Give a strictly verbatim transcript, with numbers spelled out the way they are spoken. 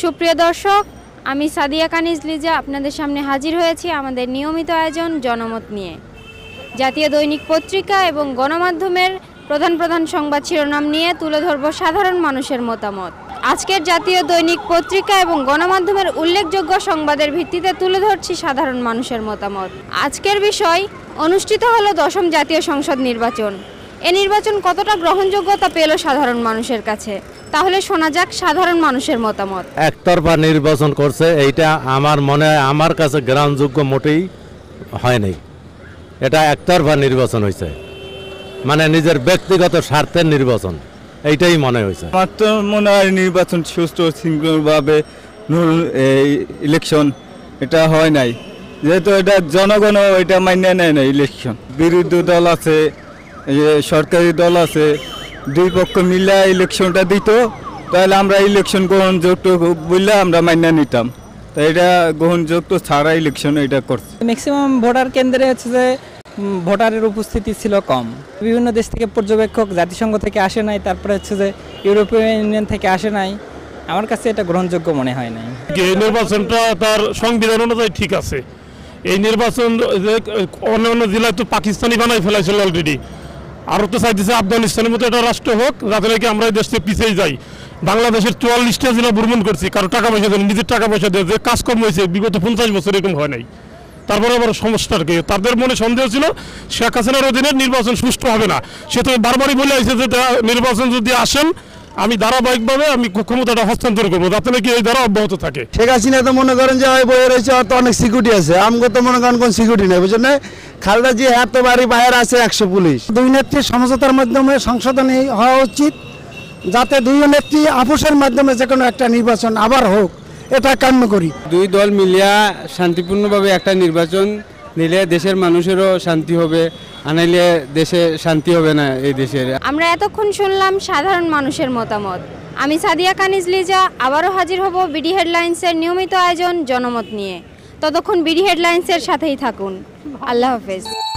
সুপ্রিয় দর্শক, আমি সাদিয়া কানিজ লিজা আপনাদের সামনে হাজির হয়েছি আমাদের নিয়মিত আয়োজন জনমত নিয়ে। জাতীয় দৈনিক পত্রিকা এবং গণমাধ্যমের প্রধান প্রধান সংবাদ শিরোনাম নিয়ে তুলে ধরব সাধারণ মানুষের মতামত। আজকের জাতীয় দৈনিক পত্রিকা এবং গণমাধ্যমের উল্লেখযোগ্য সংবাদের ভিত্তিতে তুলে ধরছি সাধারণ মানুষের মতামত। আজকের বিষয়, অনুষ্ঠিত হলো দশম জাতীয় সংসদ নির্বাচন। এ নির্বাচন কতটা গ্রহণযোগ্যতা পেল সাধারণ মানুষের কাছে, তাহলে শোনা যাক সাধারণ মানুষের মতামত। একতরফা নির্বাচন করছে, এইটা আমার মনে হয় আমার কাছে গ্রহণযোগ্য মোটেই হয় নাই। এটা একতরফা নির্বাচন হয়েছে, মানে নিজের ব্যক্তিগত স্বার্থের নির্বাচন, এইটাই মনে হয়েছে। আমার তো মনে হয় নির্বাচন সুষ্ঠু শৃঙ্খলভাবে ইলেকশন এটা হয় নাই, যেহেতু এটা জনগণ এটা মান্য নেয় না। ইলেকশন বিরোধী দল আছে, সরকারি দল আছে, দুই পক্ষ মিলে ইলেকশনটা দিত, তাহলে আমরা ইলেকশন গ্রহণযোগ্য বললে আমরা মান্য নিতাম। তো এটা গ্রহণযোগ্য ছাড়া ইলেকশন এটা করছে। ম্যাক্সিমাম ভোটার কেন্দ্রে হচ্ছে যে ভোটারের উপস্থিতি ছিল কম। বিভিন্ন দেশ থেকে পর্যবেক্ষক জাতিসংঘ থেকে আসে নাই, তারপরে হচ্ছে যে ইউরোপিয়ান ইউনিয়ন থেকে আসে নাই। আমার কাছে এটা গ্রহণযোগ্য মনে হয় নাই। এই নির্বাচনটা তার সংবিধান অনুযায়ী ঠিক আছে। এই নির্বাচন অন্য অন্য জেলায় তো পাকিস্তানি বানাই ফেলাইছিল অলরেডি, আরও তো চাইতেছে আফগানিস্তানের মতো একটা রাষ্ট্র হোক, যাতে নাকি আমরা এই দেশ থেকে পিছিয়ে যাই। বাংলাদেশের চুয়াল্লিশটা জেলা ভ্রমণ করছি, কারো টাকা পয়সা দেয়, নিজের টাকা পয়সা দেয়, যে কাজকর্ম হয়েছে বিগত পঞ্চাশ বছর এরকম হয় নাই। তারপরে আবার সমস্যার কি, তাদের মনে সন্দেহ ছিল শেখ হাসিনার অধীনে নির্বাচন সুষ্ঠু হবে না। সে তো বারবারই বলে আসছে যে নির্বাচন যদি আসেন আমি ধারাবাহিকভাবে আমি ক্ষমতাটা হস্তান্তর করবো, যাতে নাকি এই ধারা অব্যাহত থাকে। শেখ হাসিনা তো মনে করেন যে বইয়ে রয়েছে, তো অনেক সিকিউরিটি আছে, আমগো তো মনে করেন কোন সিকিউরিটি নেই, বুঝলেন না। খালেদা জি এত বাড়ি বাইরে আছে একশো পুলিশ। দুই নেত্রীর সমঝোতার মাধ্যমে সংশোধনী হওয়া উচিত, যাতে দুই নেত্রী আপোষের মাধ্যমে যে কোনো একটা নির্বাচন আবার হোক, এটা কাম্য করি। দুই দল মিলিয়া শান্তিপূর্ণভাবে একটা নির্বাচন নিলে দেশের মানুষেরও শান্তি হবে, আনাইলে দেশে শান্তি হবে না এই দেশের। আমরা এতক্ষণ শুনলাম সাধারণ মানুষের মতামত। আমি সাদিয়া কানিজ লিজা আবারও হাজির হব বিডি হেডলাইন্সের নিয়মিত আয়োজন জনমত নিয়ে। ততক্ষণ বিডি হেডলাইন্সের সাথেই থাকুন। আল্লাহ হাফেজ।